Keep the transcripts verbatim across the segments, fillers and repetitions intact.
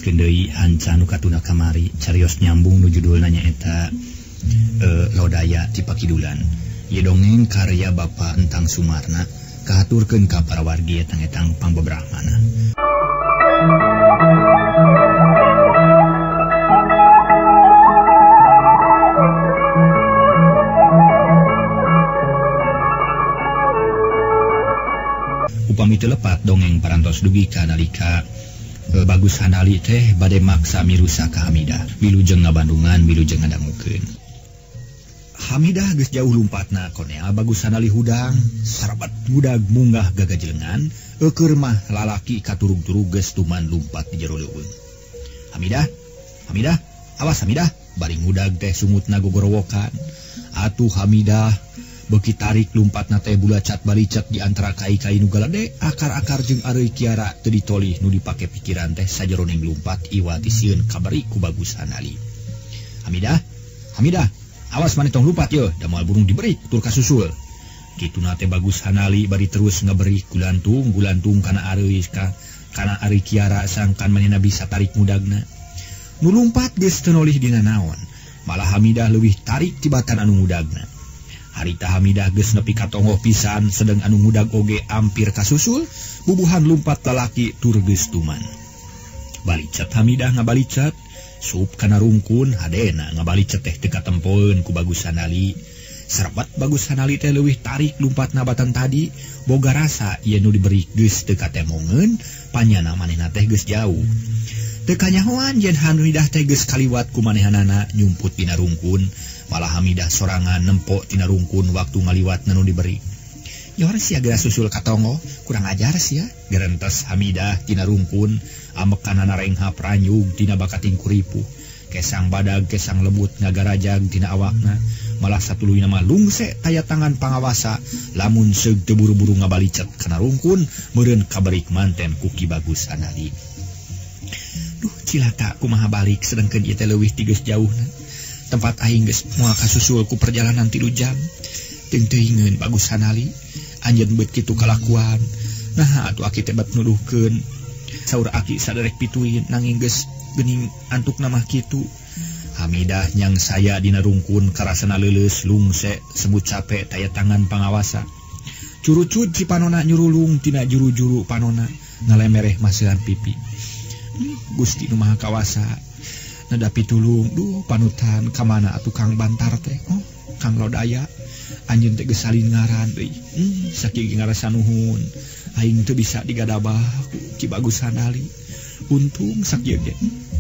teruskeun deui hanca nu katuna kamari carios nyambung nu judulna nyaeta e, Lodaya ti Pakidulan. Ieu dongeng karya Bapak Entang Sumarna kahaturkeun ka para wargi etang-etang pangbebrahmana. Upami teu lepat dongeng parantos dugi ka nalika e, Bagus Hanali teh bade maksa mirusa ka Hamidah. Wilujeng ngabandungan, wilujeng ngadangukeun. Hamidah geus jauh lumpatna konea Bagus Hanali hudang sarabat budag munggah gagajelengan eukeur mah lalaki katurug-turug geus tuman lumpat di jero leuweung. Hamidah, Hamidah, awas Hamidah, bari ngudag teh sungutna gogorowokan. Atuh Hamidah beuki tarik lumpatna teh bulacat balicet di antara kai-kai nu galade, akar-akar jeung areuy kiara teu ditolih nu dipake pikiran teh sajeroning lumpat iwa ti sieun kabari ku Bagus Hanali. Hamidah, Hamidah, awas maneh tong lumpat ye, da moal burung diberi tur kasusul. Kituna teh Bagus Hanali bari terus ngaberi gulantung, gulantung kana areuy ka kana areuy kiara sangkan manehna bisa tarik mudagna. Nu lumpat geus teu nolih dina naon, malah Hamidah leuwih tarik tibatan anu mudagna. Harita Hamidah geus nepi ka tongoh pisan sedeng anu ngudag oge ampir kasusul, bubuhan lumpat lalaki tur geus tuman. Balicet Hamidah ngabalicet, sup kana rungkun hadena ngabalicet teh teu katempoeun ku Bagus Hanali. Sarabat Bagus Hanali teh leuwih tarik lumpat nabatan tadi, boga rasa ieu nu diberi geus teu katemongeun, panyana manehna teh geus jauh. Teu kanyahoan yen Hamidah teh geus kaliwat ku manehanana nyumput dina rungkun, malah Hamidah sorangan nempok tina rungkun waktu ngaliwat nu diberi. Yor sia geura susul katongo, kurang ajar sia. Gerentes Hamidah tina rungkun, amekanana renghap ranyug tina bakating kuripuh. Kesang badag kesang lembut ngagarajag tina awakna, malah satuluyna mah lungse taya tangan pangawasa lamun seug teu buru-buru ngabalicet kana rungkun meureun kaberik manten ku Ki Bagus Hanali. Duh cilaka kumaha balik sedengkeun ieu teh leuwih ti geus jauhna. Tempat aing geus moal kasusul ku perjalanan tilu jam. Teuing teuingeun Bagus Hanali, anjeun beut kitu kalakuan. Nah atuh aki teh bat nuduhkeun. Saur aki saderek pituin nanging geus geuning antukna mah kitu. Hamidah nyang saya dina rungkun karasana leuleus lungse sebut capek taya tangan pangawasa. Curucut si panona nyurulung tina juru-juru panona ngalemereh maseuhan pipi. Gusti Nu Maha Kawasa, nada pitulung, duh panutan kamana atuh Kang Bantar teh? Oh, Kang Lodaya, anjeun teh geus salin ngaran deui. Hmm, saking ngarasa nuhun, aing teu bisa digadabah ku Ki Bagus Hanali. Untung sakieu ge.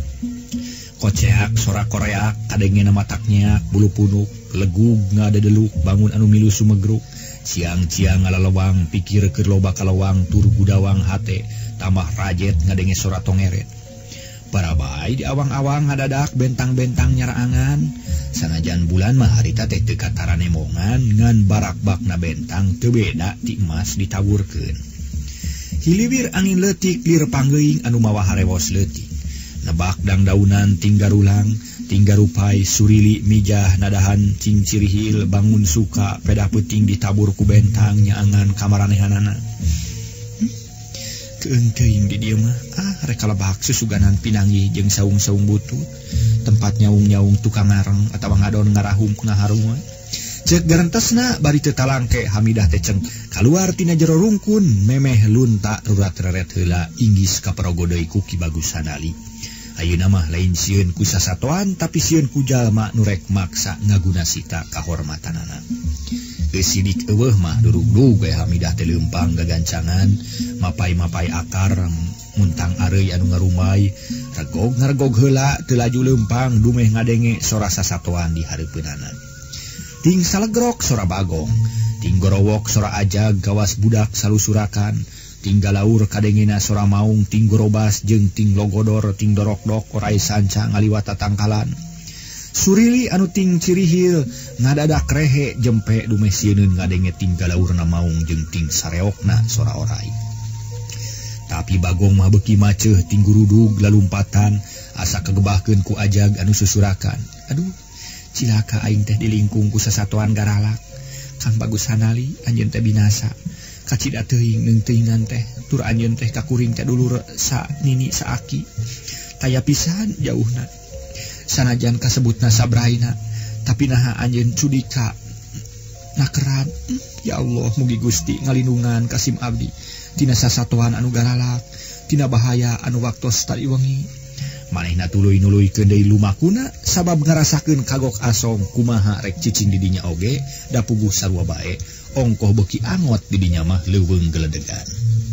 Koceak sora koreak kadengena mataknya bulu punuk legug ngadadeluk bangun anu milu sumegruk. Ciang-ciang ngalalewang pikir keur loba kalawang tur gudawang hate tambah rajet ngadenge sora tongeret. Barabay di awang-awang ngadadak bentang-bentang nyaraangan. Sanajan bulan mah harita teh teu kataranemongan ngan barak-bakna bentang teu beda ti emas ditaburkeun. Hiliwir angin leutik lir panggeuing anu mawa harewos leutik. Nebak dangdaunan tinggarulang, tinggarupai surili mijah nadahan cing cirihil bangun suka pedah peuting ditabur ku bentang nyaangan kamaranehanana. Hmm? Keung teuing di dieu mah ah rek kalebak susuganan pinanggi jeung saung-saung butut, tempat nyaung-nyaung tukang ngareng atawa ngadon ngarahum ngaharum. Cek garentesna bari teu talangke Hamidah teh ceng kaluar tina jero rungkun memeh lunta rurat reret heula inggis ka paraga deui ku Ki Bagus Hanali. Ayeuna mah lain sieun ku sasatoan tapi sieun ku jalma nu rek maksa ngaguna sita kahormatanana. Geus sidik eueuh mah durug-durug we Hamidah teh leumpang gagancangan, mapai-mapai akar muntang areuy anu ngarumay, regog ngargog heula teu laju leumpang dumeh ngadenge sora sasatoan di hareupeunana. Ting salegrok sora bagong, ting gorowok sora ajag gawas budak salusurakan. Ting galaur kadengena sora maung, ting gorobas jeung ting logodor, ting dorok-dok orai sanca ngaliwat tatangkalan. Surili anu ting cirihil ngadadak rehe jempe dumeh sieun ngadenge ting galaurna maung jeung ting sareokna sora orai. Tapi bagong mah beuki maceuh ting gurudug lalumpatan asa kagebahkeun ku ajag anu susurakan. Aduh, cilaka aing teh dilingkung ku sasatoan garalak. Kang Bagus Hanali anjeun teh binasa. Kacida teuing neung teuingan teh tur anjeun teh kakuring teh dulur sa nini saaki. Taya pisan jauhna. Sanajan kasebutna Sabraina, tapi naha anjeun cudika nakeran. Ya Allah, mugi Gusti ngalindungan Kasim abdi tina sasatoan anu garalak, tina bahaya anu waktos tadi wengi. Manehna tuluy-nuluykeun deui lumakuna sabab ngarasakeun kagok asong kumaha rek cicing di dinya oge da puguh sarua bae, ongkoh beuki angot di dinya mah leuweung geledegan.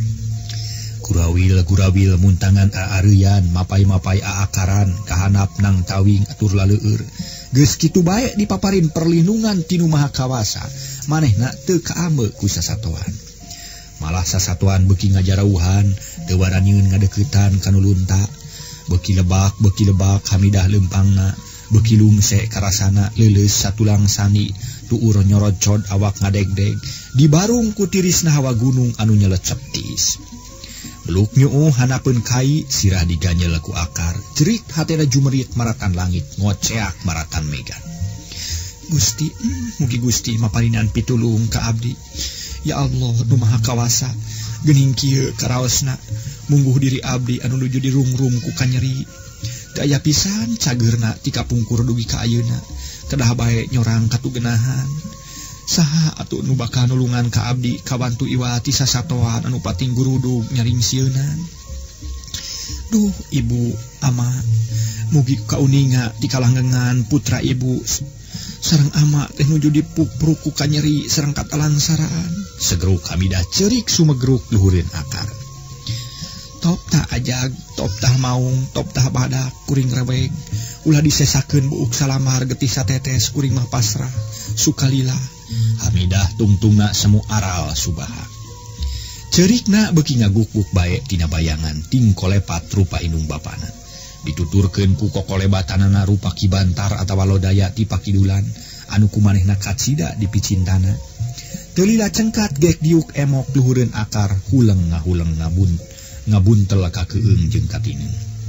Gurawil-gurawil muntangan aareuyan mapai-mapai aakaran kahanap nang tawing atur laleueur. Geus kitu bae dipaparin perlindungan tinu Maha Kawasa, manehna teu kaambe ku sasatoan. Malah sasatoan beuki ngajarauhan, teu waranyeun ngadeuketan kanu lunta. Beuki lebak, beuki lebak Hamidah lempangna, beuki lungse karasana leuleus satulang sani, tuur nyorocod awak ngadegdeg, dibarung ku tirisna hawa gunung anu nyelecep tiis. Beluk nyuuh hanapeun kai, sirah diganyel ku akar, cerik hatena jumerit maratan langit, ngoceak maratan megan. Gusti, mm, mugi Gusti maparinan pitulung ka abdi. Ya Allah, nu Maha Kawasa, geuning kieu karaosna, mungguh diri abdi anu nuju dirungrum ku kanyeri. Daya pisan cageurna ti kapungkur dugi ka ayeuna, kedah bae nyorang katugenahan. Saha atuh nu bakal nulungan ka abdi kabantu iwati sasatoan anu pating gurudug nyaring sieunan. Duh ibu ama, mugi kauninga ti kalanggengan putra ibu sareng ama teh nuju dipupruku kanyeri sareng katalangsaran. Segeruk Hamidah cerik sumegruk luhureun akar. Top tah ajag, top tah maung, top tah badak, kuring rebeg. Ulah disesakeun buuk salamar getih satetes kuring mah pasrah, sukalila. Hamidah tungtungna semu aral subaha. Cerikna beuki ngaguk-guk bae tina bayangan ting kolepat rupa indung bapana. Dituturkeun ku kokolebatanana rupa kibantar atawa lodaya ti pakidulan anu kumanehna katsida di picintana. Teu lila cengkat gek diuk emok luhureun akar huleng ngahuleng ngabun ngabuntel ka keueung jeung katinu.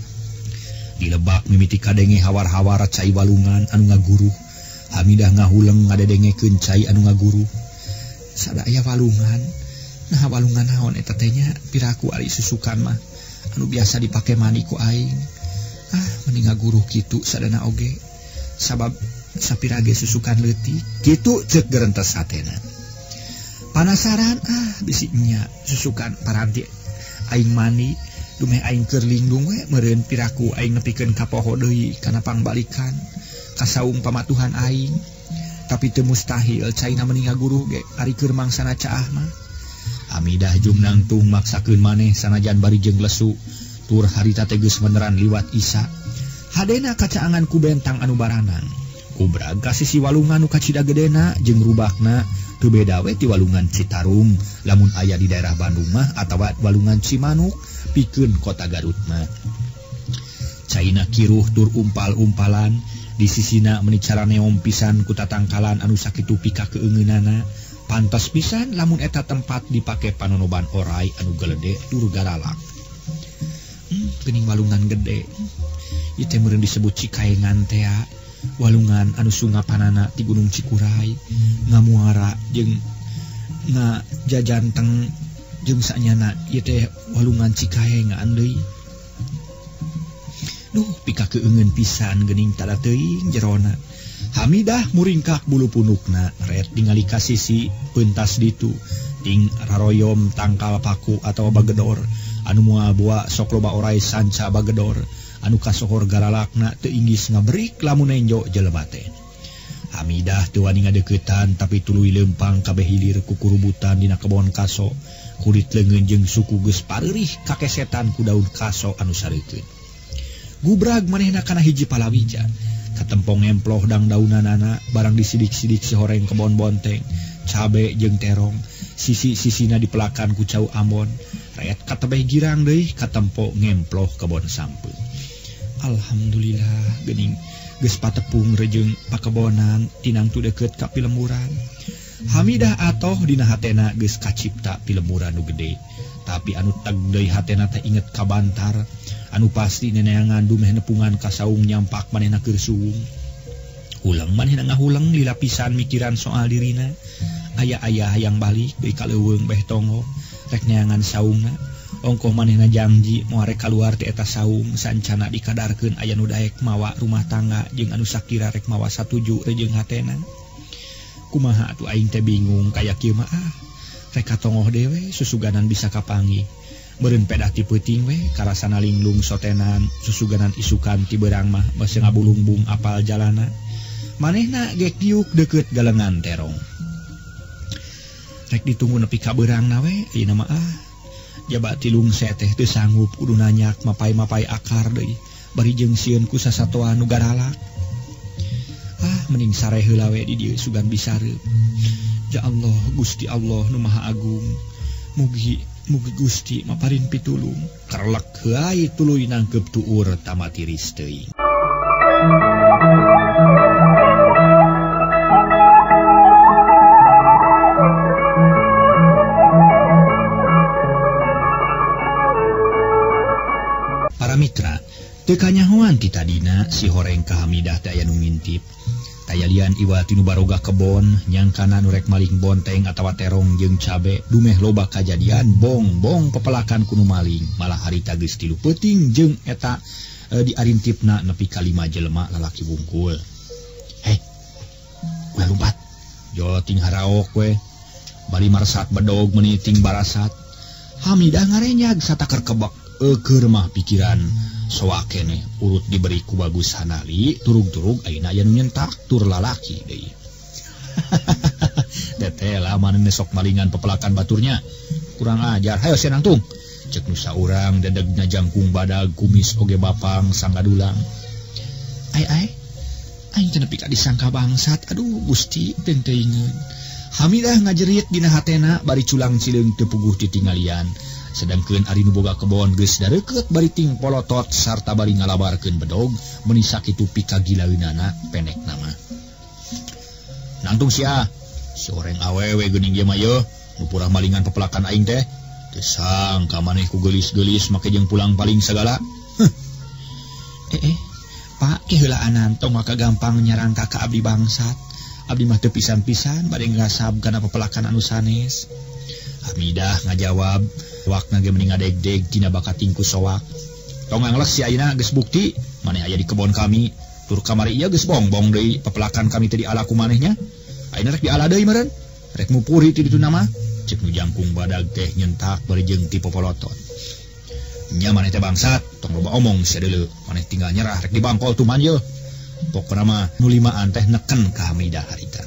Dilebak mimiti kadenge hawar-hawar cai walungan anu ngaguruh. Hamidah ngahuleng ngadedengekeun cai anu ngaguruh. Sadaya walungan, nah walungan naon eta teh nya? Piraku ari susukan mah anu biasa dipake mani ku aing. Ah, mending ngaguruh kitu sadana oge. Sabab sapira ge susukan leutik. Kitu ceuk gerentes hatena. Panasaran ah bisi nya susukan paranti aing mani, dumeh aing keur lindung we meureun piraku aing nepikeun ka poho deui kana pangbalikan ka saung pamatuhan aing. Tapi teu mustahil caina mending ngaguruh ge ari keur mangsana caah mah. Hamidah jumnangtung maksakeun maneh sanajan bari jeung lesu, tur harita teh geus beneran liwat Isya. Hadena kacaangan ku bentang anu baranang. Kubrag ka sisi walungan nu kacida gedena jeung rubakna teu beda we ti walungan Citarum lamun aya di daerah Bandung mah atawa walungan Cimanuk pikeun kota Garut mah. Caina kiruh tur umpal-umpalan, di sisina meuni cara neom pisan ku tatangkalan anu sakitu pika keungeunana. Pantos pisan lamun eta tempat dipake panonoban oray anu gelede tur garalak. Hmm, geuning walungan gede. Ieu teh meureun disebut Cikaengan teh. Walungan anu sungapanana ti Gunung Cikuray, ngamuara jeung ngajajanteng jeung sanyana ieu teh walungan Cikaengan deui. Duh, pika keungeun pisan geuning tada teuing jerona. Hamidah muringkak bulu punukna, ret ningali ka sisi peuntas ditu ting raroyom tangkal paku atawa bagedor anu moal boa sok loba oray sanca bagedor anu kasohor garalakna teu inggis ngabrik lamun enjo jelema teh. Hamidah teu wani ngadeuketan tapi tuluy leumpang kabeh hilir ku kurubutan dina kebon kaso, kulit leungeun jeung suku geus pareurih kakesetan ku daun kaso anu sareukeun. Gubrag manehna kana hiji palawija, katempong emploh dang daunanana barang disidik-sidik si horeng kebon bonteng, cabe jeung terong, sisi-sisina dipelakan ku cau Ambon, rakyat katebeh girang deui katempo ngemploh kebon sampeung. Alhamdulillah geuning geus patepung rejeung pakebonan tinang tu deukeut ka pilemuran. Hamidah atoh dina hatena geus kacipta pilemuran nu gede, tapi anu teg deui hatena teh inget ka Bantar anu pasti neneangan dumeh nepungan ka saung nyampak manehna keur suung. Ulang manehna ngahulang lila pisan mikiran soal dirina. Aya-aya hayang balik deui ka leuweung beh tongo rek neangan saungna. ongkoh manehna janji moarek keluar ti eta saung sancana dikadarkeun aya nu daek mawa rumah tangga jeung anu sakira rek mawa satuju jeung hatena. Kumaha atuh aing teh bingung kaya kieu mah ah. Rek katongoh dewe susuganan bisa kapanggih. Beureun pedah ti peuting we karasana linglung sotenan susuganan isukan ti beurang mah basa ngabulungbung apal jalana. Manehna gek diuk deukeut galengan terong. Rek ditunggu nepi ka beurangna we ayeuna mah ah. Jaba tilung se teh teu sanggup kudu nanyak mapai-mapai akar deui bari jeung sieun ku sasatoa nu garalak. Ah mending sare heula we di dieu sugan bisareup. Ya Allah Gusti Allah nu Maha Agung. Mugi mugi Gusti maparin pitulung. Karlek heuai tuluy nangkep tuur tamatiris teuing. Para mitra, teu kanyahoan ti tadina si horeng ka Hamidah teh aya nu ngintip. Tayalian iwa tinu baroga kebon nyangkana nu rek maling bonteng atawa terong jeung cabe dumeh loba kajadian bong-bong pepelakan kuno maling malah harita geus tilu peuting jeung eta e, diarintipna nepi ka lima jelema lalaki wungkul. Hei, we lumpat jo ting haraok we bari marsat bedog meuni ting barasat. Hamidah ngarenyag satakar kebak eukeur mah pikiran soak keneh urut diberi ku Bagus Hanali turug-turug ayeuna aya nu nyentak tur lalaki deui. Teteh lah maneh sok malingan pepelakan baturnya. Kurang ajar, hayo sia nangtung. Cek nu saurang dedegna jangkung badag kumis oge bapang sanggadulang. Ai ai. Aing teu nepi ka disangka bangsat. Aduh Gusti teu teuingeun. Hamidah ngajerit dina hatena bari culang cileung teu puguh ditinggalian. Sedangkeun ari nu boga kebon geus dareukeut bari ting polotot sarta bari ngalabarkeun bedog meuni sakitu pikagilaeunana penek nama. Nangtung sia, si oreng awewe geuning ieu mah yeuh nu purah malingan pepelakan aing teh. Teu sangka maneh ku geulis-geulis make jeung pulang paling sagala. Huh. Eh eh, Pak ke heulaan tong maka gampang nyarang ka abdi bangsat. Abdi mah teu pisan-pisan bade ngasab kana pepelakan anu sanes. Hamidah ngajawab wakna ge mending ngadeg-deg tina bakat tingku soak. Tong ngangles si ayeuna geus bukti maneh aya di kebon kami. Tur kamari ieu geus bongbong deui pepelakan kami teh diala ku manehnya. Ayeuna rek diala deui meureun. Rek mupuri ti ditu nama. Cek nu jangkung badag teh nyentak bari jeung ti popolotot. Nya maneh teh bangsat, tong loba omong sia deuleu. Maneh tinggal nyerah rek dibangkol tuman yeuh. Pokona mah nu limaan teh neken ka Hamidah harita.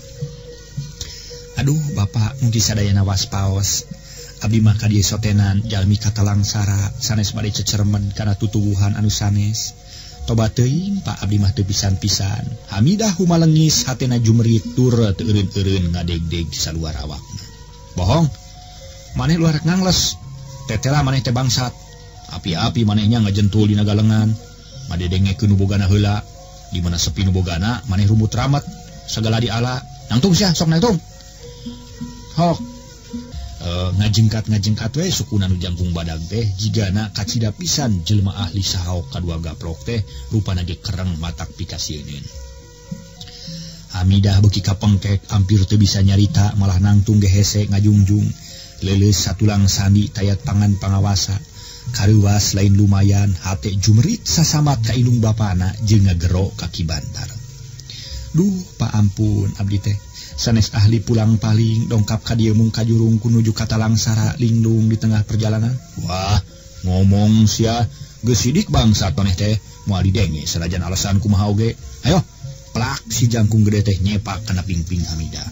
Aduh bapak mun disadayana waspaos. Abdi mah ka dieu sotenan jalmi katalang sara sanes bade cecermen kana tutuwuhan anu sanes. Tobat teuing Pak abdi mah teu pisan-pisan. Hamidah humalengis hatena jumrit tur teu eureun-eureun ngadeg-deg di saluar awakna. Bohong. Maneh luar rek ngangles. Tetela maneh teh bangsat. Api-api manehnya ngajentul dina galengan. Madedengekeun nu bogana heula. Di mana sepi nu bogana maneh rumbut ramet sagala diala. Nangtung sia sok nangtung. Hok e, ngajengkat-ngajengkat we sukuna nu jangkung badag teh jigana kacida pisan jelema ahli sahaok kadua gaplok teh rupana ge kereng matak pikasieun. Hamidah beuki kapengkek ampir teu bisa nyarita malah nangtung ge hese ngajungjung leuleus satulang sandi tayat pangan pangawasa kareuwas lain lumayan hate jumrit sasamat ka indung bapana jeung ngagero kaki bantar. Duh Pak ampun abdi teh sanes ahli pulang paling dongkap ka dieu mung kajurung kunuju katalang sara linglung di tengah perjalanan. Wah, ngomong sia geus sidik bangsat maneh teh moal didenge sanajan alasan kumaha oge. Hayo, plak si jangkung gede teh nyepak kana pingping Hamidah.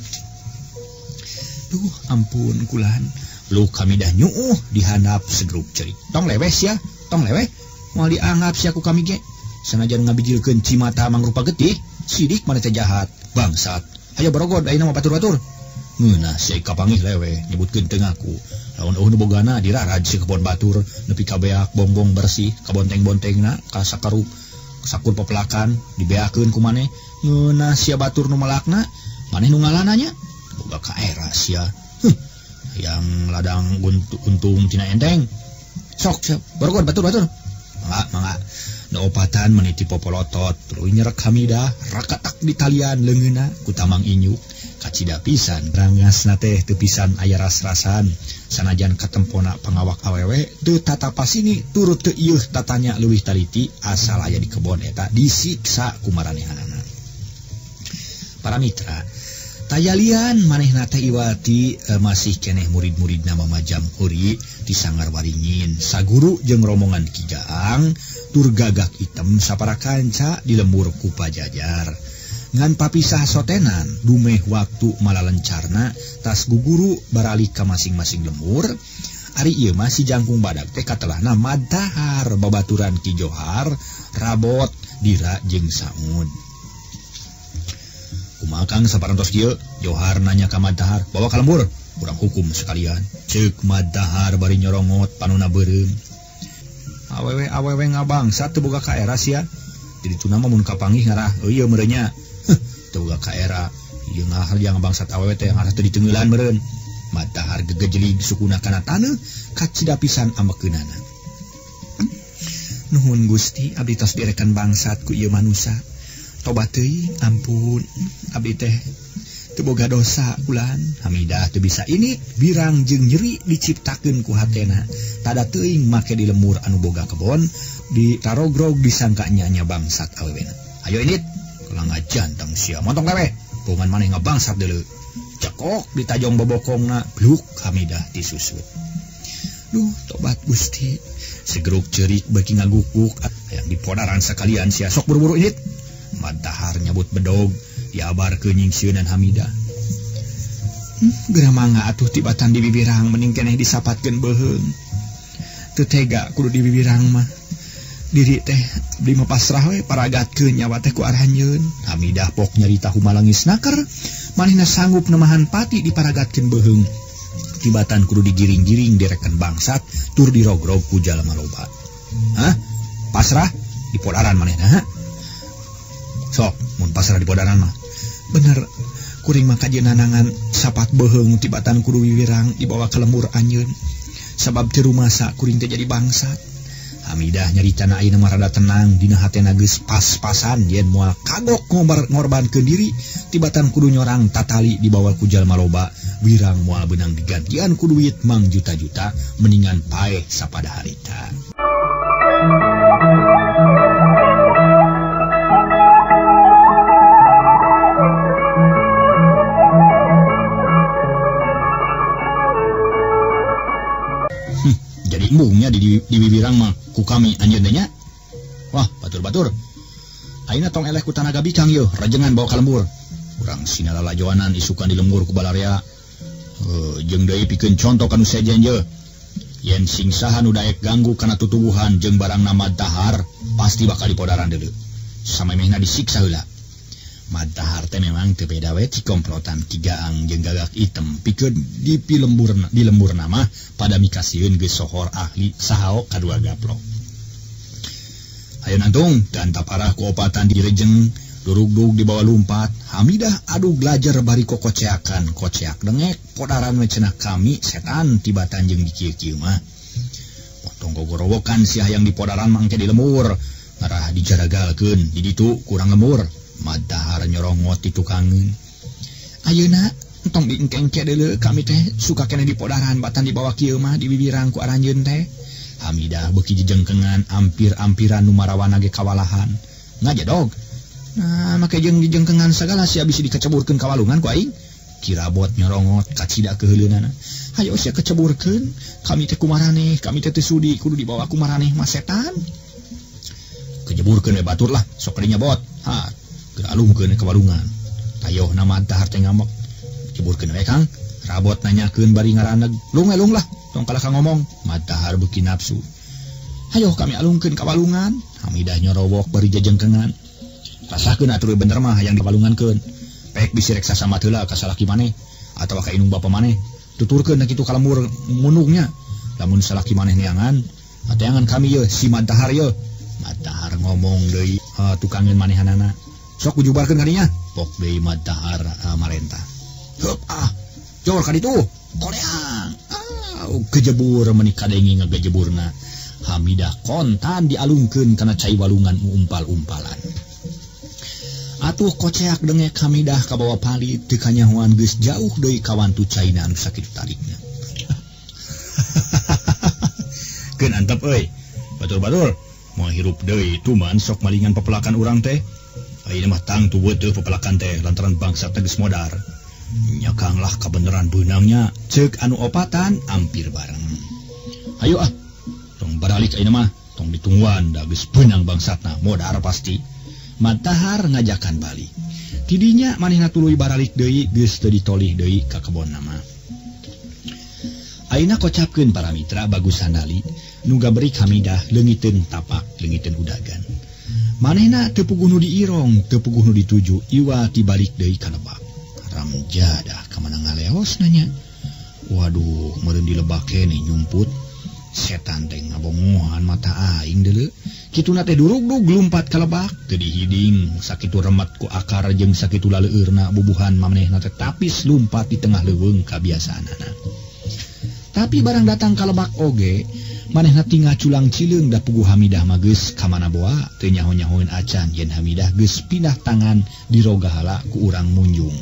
Duh, ampun kulan. Lu Hamidah nyuuh dihandap segrup cerik. Tong lewe sia, tong lewe. Moal dianggap sia ku kami ge. Sanajan ngabijilkeun cimata mangrupa getih, sidik maneh teh jahat bangsat. Hayo barogod ayeuna mah batur-batur. Ngeunah si kapangih lewe nyebutkeun teu ngaku. Lamun eueuh nu bogana diraraj si kebon batur nepi ka beak bongbong bersih ka bonteng-bontengna ka sakaru sakur pepelakan dibeakeun ku maneh. Ngeunah sia batur nu melakna maneh nu ngalananya boga ka era sia. Huh, yang ladang untung tina enteng. Sok sia barogod batur-batur. Mangga mangga Naopatan meniti popolotot tuluy nyerek Hamidah rakatak di talian leungeunna ku Tamang Inyuk kacida pisan rangasna teh teu pisan aya ras-rasan sanajan katempona pangawak awewe teu tatapas ini turut teu ieuh tatanya leuwih taliti asal aya di kebon eta disiksa ku maranehanana. Para mitra, tayalian manehna teh Iwati e, masih keneh murid-muridna mamajam huri di Sanggar Waringin saguru jeung rombongan Ki Jaang tur gagak item sapara kanca di lembur ku Pajajar. Ngan papisah sotenan dumeh waktu malalencarna tas guguru baralik ka masing-masing lembur. Ari ieu mah si jangkung badak teh katelahna madahar babaturan Ki Johar, Rabot, Dira jeung Saud. Kumaha Kang saparantos kieu? Johar nanya ka Madahar, "Bawa ka lembur, urang hukum sekalian." Ceuk Madahar bari nyorongot panuna beureum. Awewe-awewe ngabangsa teu boga ka era sia. Di dituna mah mun kapanggih ngarah, "Oh ieu meureunnya." Heh, teu boga ka era. Ieu ngahal yang bangsat awewe teh ngarah teu diteungeulan meureun. Madahar gegejelig sukuna kana taneuh kacida pisan ambekeunana. "Nuhun Gusti, abdi tos direkan bangsat ku ieu manusa. Tobat teuing, ampun, abdi teh teu boga dosa ulan." Hamidah teu bisa ini birang jeung nyeri diciptakeun ku hatena. Tada teuing make di lembur anu boga kebon di tarogrog disangka nya bangsat awewena. "Ayo init, kelang jantang sia montong lewe, pungan maneh ngabangsat deuleu." Cekok ditajong bobokongna, bluk Hamidah disusut. "Duh, tobat Gusti." Segeruk cerik beuki ngagukuk hayang dipodaran sakalian sia, "Sok buru-buru init." Madahar nyabut bedog diabarkeun nyingsieunan Hamidah. Hmm, geura mangga atuh tibatan di bibirang mending keneh disapatkeun beuheung. Teu tega kudu di bibirang mah. Diri teh abdi mah pasrah we paragatkeun nyawa teh ku Arhanjeun. Hamidah pok nyarita humalangis naker, manehna sanggup nemahan pati diparagatkeun beuheung. Tibatan kudu digiring-giring direken bangsat tur dirogrog ku jalma loba. Hah? Pasrah dipodaran manehna? Sok, mun pasrah di podaran mah. Bener, kuring mah kajeun nanangan sapat beuheung tibatan kudu wiwirang dibawa ke lembur anjeun. Sabab teu rumasa kuring teh jadi bangsat. Hamidah nyaritana ayeuna mah rada tenang, dina hatena geus pas-pasan yen moal kagok ngorbankeun diri tibatan kudu nyorang tatali dibawa ku jalma loba, wirang moal beunang digantian ku duit mang juta-juta mendingan paeh sapada harita. Jadi embungnya di, di, di bibirang mah ku kami anjeun nya. Wah, batur-batur. Ayeuna tong eleh ku tanaga bicang yeuh, rajengan bawa ka lembur. Urang sinala lajoanan isukan di lembur ku balarea. Heuh, jeung deui pikeun conto kanu sejen yeuh. Yen sing saha nu daek ganggu kana tutuwuhan jeung barang nama Dahar, pasti bakal dipodaran deuleu. Samemehna disiksa heula. Madahar teh memang teu beda we ti komplotan Ki Gaang jeung gagak item pikeun di pilemburna di lembur nama pada mikasieun geus sohor ahli sahaok kadua gaplok. Hayeun antung dan taparah ku opatan di rejeng durug-dug di bawah lumpat. Hamidah adu glajer bari kokoceakan koceak dengek podaran we cenah kami setan tibatan jeung di kieu-kieu mah. Potong gogorowokan si hayang di podaran mangke di lembur ngarah dijaragalkeun di ditu kurang lembur. Madahar nyorongot di tukangeun. "Ayeuna entong diengkengke deuleu kami teh suka keneh di podaran batan di bawah kieu mah di bibirang ku Aranjeun teh." Hamidah beuki jejengkengan ampir-ampiran nu marawana ge kawalahan. "Ngajedog. Nah, make jeung dijengkengan sagala sia bisi dikeceburkeun ka walungan ku aing." Kirabot nyorongot kacida keheuleunan. "Hayo sia keceburkeun. Kami teh kumaraneh, kami teh teu sudi kudu dibawa ku maraneh mah setan." "Kejeburkeun we batur lah, sok kadinya bot." "Ha, geura alungkeun ka walungan." Tayoh nama Dahar teh ngamek. "Ceburkeun we Kang." Rabot nanyakeun bari ngaraneg. "Lung we lung lah, tong kalahka ngomong." Madahar beuki nafsu. "Hayo kami alungkeun ka walungan." Hamidah nyorowok bari jejengkengan. "Rasakeun atuh bener mah hayang dipalungankeun. Pek bisi rek sasambat heula ka salaki maneh atawa ka inung bapa maneh. Tuturkeun da kitu ka lembur munungnya. Lamun salaki maneh neangan, ateangan kami yeuh si Madahar yeuh." Madahar ngomong deui, "Ha tukangeun manehanana. Sok ujubarkeun kadinya." Pok deui Madahar uh, marentah. "Heup ah, jor ka ditu. Koleang." Ah, kejebur meuni kadengi ngagejeburna. Hamidah kontan dialungkeun kana cai walungan umpal-umpalan. Atuh koceak dengek Hamidah kabawa pali teu kanyahoan geus jauh deui kawan tu caina anu sakitu tarikna. Keun antep euy. Batur-batur, moal hirup deui tuman sok malingan pepelakan urang teh. Ayeuna mah tang tu beuteung pepelakan teh lantaran bangsa teh geus modar. Nyakanglah kabeneran beunangnya ceuk anu opatan ampir bareng. Ayo ah, tong baralik ayeuna mah, tong ditungguan da geus beunang bangsatna modar pasti. Matahar ngajakan balik. Tidinya manehna tuluy baralik deui geus teu ditolih deui ka kebonna mah. Ayeuna kocapkeun para mitra Bagus Handali nu gabrik Hamidah leungiteun tapak leungiteun udagan. Manehna teu puguh nu diirong, teu puguh nu dituju, iwa tibalik deui ka lebak. Ramjadah kamana ngaleos nanya. Waduh, meureun di lebak keneh nyumput. Setan teh ngabongohan mata aing deuleu. Kituna teh durug-dug lumpat ka lebak, teu dihiding sakitu remet ku akar jeung sakitu laleueurna bubuhan manehna teh tapis lumpat di tengah leuweung kabiasaanana. Tapi barang datang ka lebak oge, manehna tinggal culang cileung da puguh Hamidah mah geus ka mana boa, teu nyaho-nyahoeun acan yen Hamidah geus pindah tangan di roga hala ku urang munjung.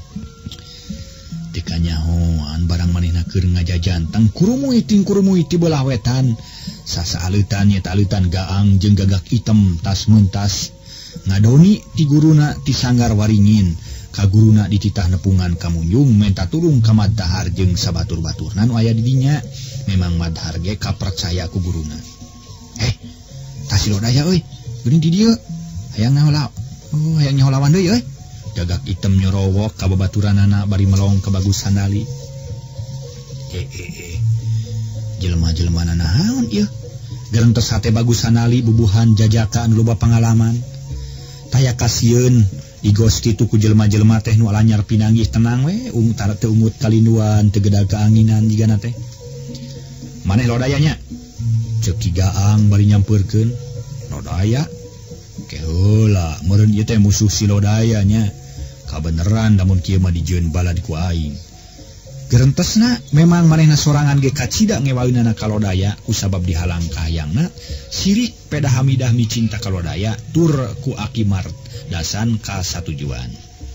Teu kanyahoan barang manehna keur ngajajan tang kurumuy ting kurumuy ti beulah wetan, sasaeleutan nyata eleutan gaang jeung gagak item tas mentas, ngadoni ti guruna ti sanggar waringin. Ka guruna dititah nepungan ka munjung menta tulung ka Madhar jeung sabatur-baturna nu aya di dinya. Memang Madhar ge kapercaya ku guruna. Eh, tah si Lodaya euy, geuning di dieu. Hayang nyahola. Oh, hayang nyaholawan deui euy. Gagak item nyorowok ka babaturanana bari melong ka Bagus Handali. Eh eh eh. Jelema-jelemana naon ieu? Gerentos hate Bagus Handali bubuhan jajaka anu loba pangalaman. Taya kasieun digos kitu ku jelema-jelema teh nu alanyar pinanggih tenang we, ung tara teu umut kalinduan teu gedag kaanginan jigana teh. Maneh Lodayanya? Ceuk Ki Gaang bari nyampeurkeun. Lodaya? Ke heula, meureun ieu teh musuh si Lodayanya. Kabeneran lamun kieu mah dijieun balad ku aing. Gerentesna memang manehna sorangan ge kacida ngewaeunana ka Lodaya kusabab dihalang ka hayangna. Sirik peda Hamidah micinta ka Lodaya tur ku Akimar dasan ka satujuan.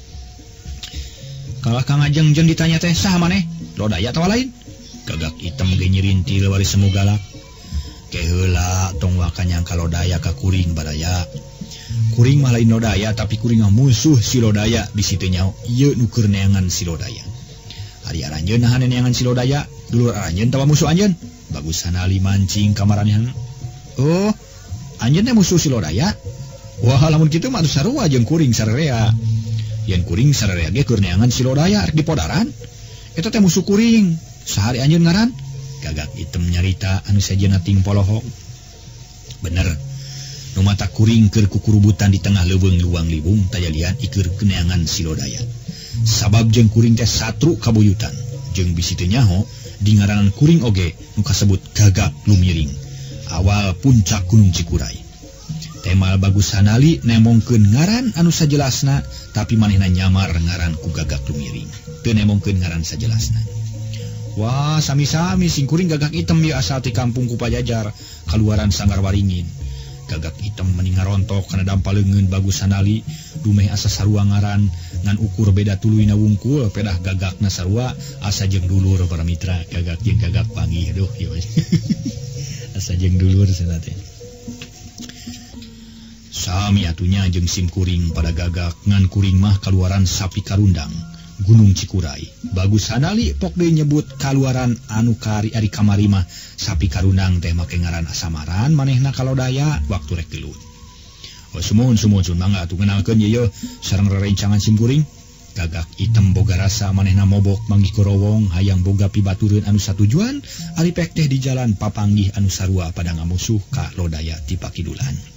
Kalah Kang Ajeng jeung ditanya teh saha maneh? Lodaya atawa lain? Gagak item ge nyirintil bari semu galak. Ke heula tong wakanyang ka Lodaya ka kuring badaya. Kuring mah lain Lodaya tapi kuring mah musuh si Lodaya bisi teu nyaho ieu nu keur neangan si Lodaya. Ari aranjeun nahan neangan si Lodaya, dulur aranjeun tawa musuh anjeun. Bagus Handali mancing ka maranehan. Oh, anjeun teh musuh si Lodaya? Wah, lamun kitu mah atuh sarua jeung kuring sararea. Yen kuring sararea ge keur neangan si Lodaya rek dipodaran. Eta teh musuh kuring. Sahari anjeun ngaran? Gagak item nyarita anu sajana ting polohong. Bener. Nu mata kuring keur kukurubutan di tengah leuweung luang libung taya lihat ikeur keneangan si Lodaya. Sabab jeung kuring teh satru kabuyutan. Jeung bisi teu nyaho di ngaranan kuring oge nu kasebut Gagak Lumiring. Awal puncak Gunung Cikuray. Temal Bagus Handali nemongkeun ngaran anu sajelasna, tapi manehna nyamar ngaran ku Gagak Lumiring. Teu nemongkeun ngaran sajelasna. Wah, sami-sami sing kuring Gagak item ieu asal ti kampung Kupajajar, kaluaran Sanggar Waringin. Gagak item mending ngarontok kana dampaleungeun Bagus Handali, dumeh asa sarua ngaran ngan ukur beda tuluyna wungkul, pedah gagakna sarua asa jeung dulur para mitra, Gagak jeung Gagak panggih. Duh, ieu. Asa jeung dulur cenah teh. Sami atunya jeung sim kuring pada Gagak ngan kuring mah kaluaran Sapi Karundang, Gunung Cikuray. Bagus Handali pok deui nyebut kaluaran anu kari ari kamari mah Sapi Karundang teh make ngaran asamaran manehna ka Lodaya waktu rek gelut. Oh sumun sumun sun mangga atuh ngenalkeun ieu sareng rerencangan sim kuring. Gagak item boga rasa manehna mobok manggih korowong hayang boga pibatureun anu satujuan ari pek teh di jalan papanggih anu sarua pada ngamusuh ka Lodaya ti Pakidulan.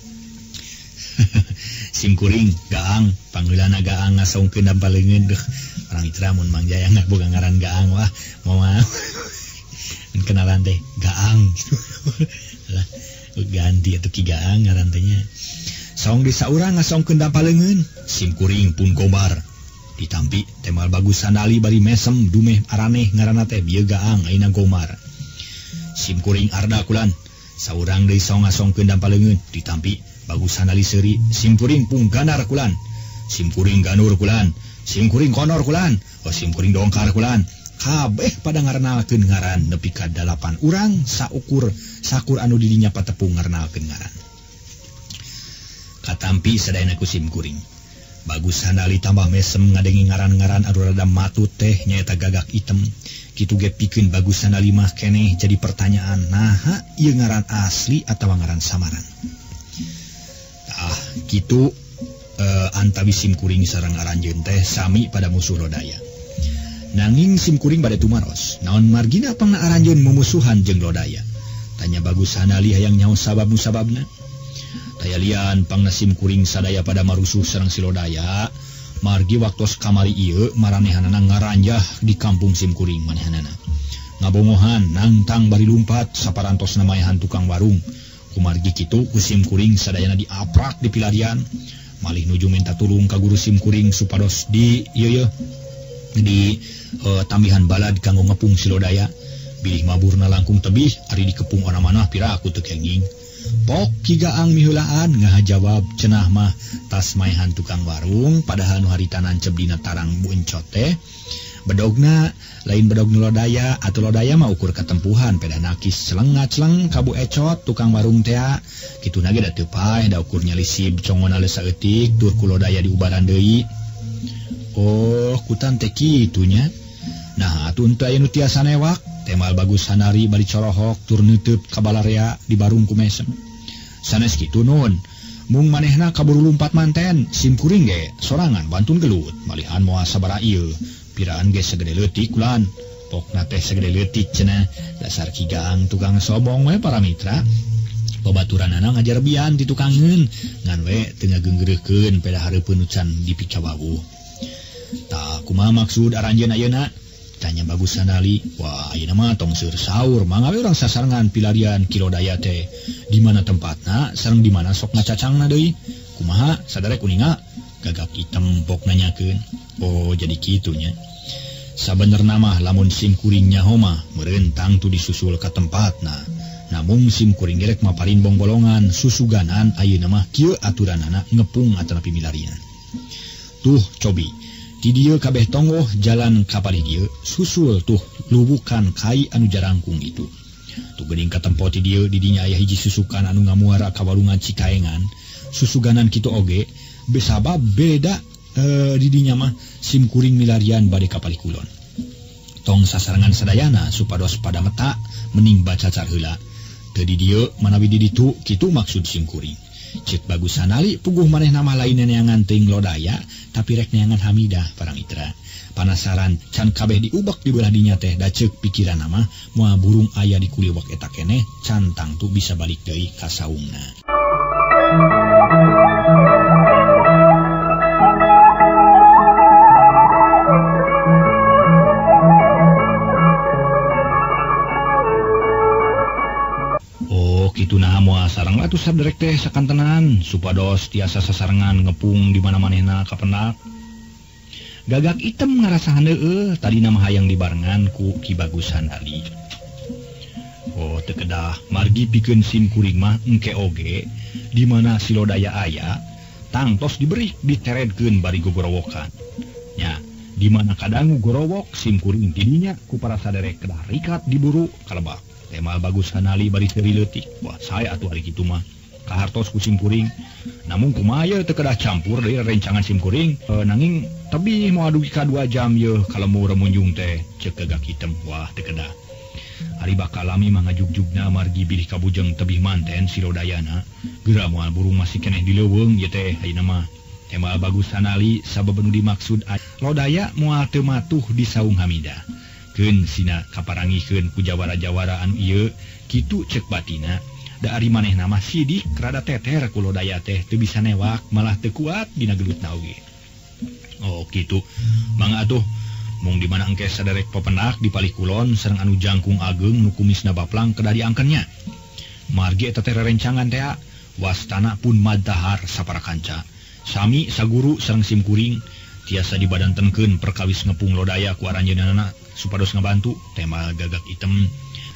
Sim kuring Gaang panggeulana Gaang ngasaungkeun dampaleungeun deuh orang mitra mun Mang Jaya boga ngaran Gaang wah moal kenalan teh Gaang lah ganti atuh Ki Gaang ngaran teh nya saong di saurang ngasaungkeun dampaleungeun sim kuring pun gobar ditampi temal Bagus Handali bari mesem dumeh araneh ngaranna teh bieu Gaang ayeuna Gomar. Sim kuring arda kulan Saurang deui song-asongkeun dampaleungeun ditampi Bagus Hanali seuri simkuring pungganar kulan. Simkuring ganur kulan. Simkuring konor kulan. Oh simkuring dongkar kulan. Kabeh pada ngarenalkeun ngaran nepi ka dalapan urang saukur sakur anu didinya patepung ngarenalkeun ngaran. Katampi sadayana ku simkuring. Bagus Hanali tambah mesem ngadengi ngaran-ngaran anu rada matut teh nyaeta Gagak Item. Kitu ge pikeun Bagus Hanali mah keneh jadi pertanyaan naha ieu ngaran asli atawa ngaran samaran. Ah, kitu uh, antawi simkuring sareng aranjeun teh sami pada musuh Lodaya. Nanging simkuring bade tumaros, naon margina pangna aranjeun mumusuhan jeung Lodaya. Tanya Bagus Hanali hayang nyaho sabab musababna. Taya lian pangna simkuring sadaya pada marusuh sareng si Lodaya, margi waktos kamari ieu maranehanana ngaranjah di kampung simkuring manehanana. Ngabongohan nangtang bari lumpat saparantos namayahan tukang warung. Kumargi kitu ku simkuring sadayana diaprak di pilarian, malih nuju minta tulung ka guru simkuring supados di ieu yeuh di uh, tambihan balad kanggo ngepung si Lodaya. Bilih maburna langkung tebih ari dikepung ona manah piraku teu kenging. Pok kigaang miheulaan ngahajawab cenah mah tas maehan tukang warung padahal nu harita nancep dina tarang buencot teh. Bedogna lain bedog nu Lodaya atuh Lodaya mah ukur katempuhan peda nakis celengat-celeng ka bu ecot tukang warung teh. Kituna ge da teu paeh da ukur nyalisib congona leus saeutik tur ku Lodaya diubaran deui. Oh, kutan teh kitu nya. Nah, atuh teu aya nu tiasa newak, temal Bagus Hanali bari corohok tur neuteub ka balarea di barung ku mesem. Sanes kitu nun, mung manehna kaburu lumpat manten, simkuring ge sorangan bantun gelut, malihan moal sabaraha ieu. Piraan ge segede leutik ulan. Pokna teh segede leutik cenah, dasar kigaang tukang sobong we para mitra. Babaturanana ngajar bian ti tukangeun, ngan we teu ngageunggeureukkeun peda hareupeun ucan dipicawawu. Tah kumaha maksud aranjeun ayeuna? Tanya Bagus Hanali. Wah, ayeuna mah tong seur saur, manggawe urang sasarengan pilarian ki Lodaya teh. Di mana tempatna sareng di mana sok ngacacangna deui? Kumaha sadare kuninga? Gagak Item pok nanyakeun. Oh, jadi kitunya. Sabenerna mah lamun simkuring nyaho mah meureun tang tu disusul ka tempatna. Namun simkuring gerek maparin bongbolongan susuganan ayeuna mah kieu aturanana ngepung atanapi milarian. Tuh cobi, di dieu kabeh tonggoh jalan ka palih dieu susul tuh lubukan kai anu jarangkung itu. Tu geuning katempo ti dieu di dinya aya hiji susukan anu ngamuara ka warungan Cikaengan. Susuganan kitu oge besabab beda e, di dinya mah simkuring milarian bade ka palih kulon. Tong sasarengan sadayana supados pada meta mending baca cacar heula. Teu di dieu manawi di ditu kitu maksud simkuring. Cek Bagus Hanali puguh maneh nama lain neangan teuing Lodaya tapi rek neangan Hamidah para mitra. Panasaran can kabeh diubek di belah dinya teh da ceuk pikiran nama moal burung aya di kuliwak eta keneh can tangtu bisa balik deui ka saungna. Kitu nah moal sareng atuh saderek teh sakantenan supados tiasa sasarengan ngepung di mana manehna kapendak. Gagak Item ngarasahan heeh tadina mah hayang dibarengan ku Ki Bagus Hanali. Oh teu kedah margi pikeun simkuring mah engke oge di mana si Lodaya aya tangtos diberi diteredkeun bari gogorowokan. Nya di mana kadangu gorowok simkuring tidinya ku para saderek kedah rikat diburu kalebak. Temal Bagus Hanali bari seuri leutik. Wah, saya atuh ari kitu mah kahartos ku simkuring. Namun kumaha teu kedah campur deui rencangan simkuring. E, nanging tebih moal dugi ka dua jam yeuh kalemu remunjung teh ceuk Gagak Item. Wah, teu kedah. Ari bakal lami mah ngajugjugna margi bilih ka bujeng tebih manten si Lodayana. Geura moal burung masih keneh dileuweung ieu teh ayeuna mah. Temal Bagus Hanali sabab anu dimaksud Lodaya moal teu matuh di saung Hamidah. Keun sina kaparangikeun ku jawara-jawara anu ieu kitu cek batina da ari manehna mah sidik rada teter ku Lodaya teh teu bisa newak malah teu kuat dina gelutna oge. Oh kitu mangga atuh mung di mana engke saderek pependak di palih kulon sareng anu jangkung ageung nu kumisna baplang kedah diangkennya. Margi eta teh rerencangan teh wastana pun madahar sapara kanca. Sami saguru sareng simkuring tiasa dibadantenkeun perkawis ngepung Lodaya ku aranjeunana supados ngabantu. Temal Gagak Item